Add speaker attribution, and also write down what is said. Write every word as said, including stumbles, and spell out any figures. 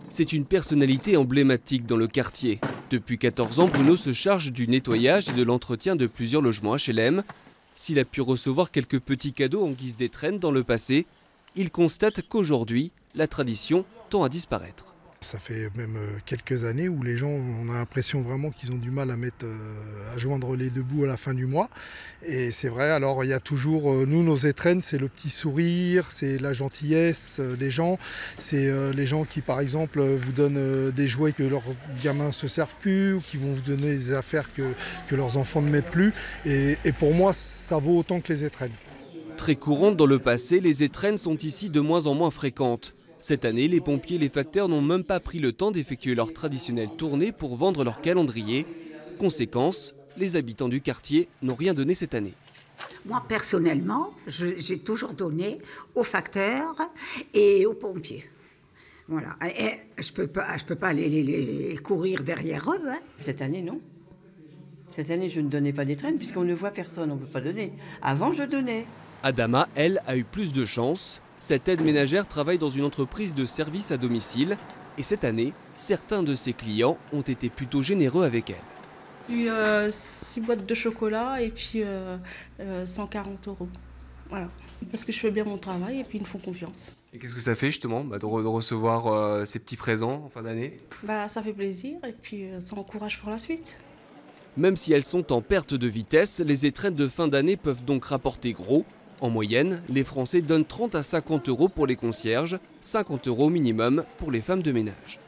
Speaker 1: C'est une personnalité emblématique dans le quartier. Depuis quatorze ans, Bruno se charge du nettoyage et de l'entretien de plusieurs logements H L M. S'il a pu recevoir quelques petits cadeaux en guise d'étrennes dans le passé, il constate qu'aujourd'hui, la tradition tend à disparaître.
Speaker 2: Ça fait même quelques années où les gens, on a l'impression vraiment qu'ils ont du mal à mettre, à joindre les deux bouts à la fin du mois. Et c'est vrai, alors il y a toujours, nous, nos étrennes, c'est le petit sourire, c'est la gentillesse des gens. C'est les gens qui, par exemple, vous donnent des jouets que leurs gamins ne se servent plus, ou qui vont vous donner des affaires que, que leurs enfants ne mettent plus. Et, et pour moi, ça vaut autant que les étrennes.
Speaker 1: Très courantes dans le passé, les étrennes sont ici de moins en moins fréquentes. Cette année, les pompiers et les facteurs n'ont même pas pris le temps d'effectuer leur traditionnelle tournée pour vendre leur calendrier. Conséquence, les habitants du quartier n'ont rien donné cette année.
Speaker 3: Moi, personnellement, j'ai toujours donné aux facteurs et aux pompiers. Voilà. Et je ne peux pas, je peux pas les, les, les courir derrière eux. Hein.
Speaker 4: Cette année, non. Cette année, je ne donnais pas d'étrennes puisqu'on ne voit personne, on ne peut pas donner. Avant, je donnais.
Speaker 1: Adama, elle, a eu plus de chance. Cette aide ménagère travaille dans une entreprise de services à domicile. Et cette année, certains de ses clients ont été plutôt généreux avec elle.
Speaker 5: J'ai eu euh, six boîtes de chocolat et puis euh, euh, cent quarante euros. Voilà. Parce que je fais bien mon travail et puis ils me font confiance.
Speaker 1: Et qu'est-ce que ça fait justement bah, de, re de recevoir euh, ces petits présents en fin d'année?
Speaker 5: Bah, ça fait plaisir et puis euh, ça encourage pour la suite.
Speaker 1: Même si elles sont en perte de vitesse, les étrennes de fin d'année peuvent donc rapporter gros. En moyenne, les Français donnent trente à cinquante euros pour les concierges, cinquante euros minimum pour les femmes de ménage.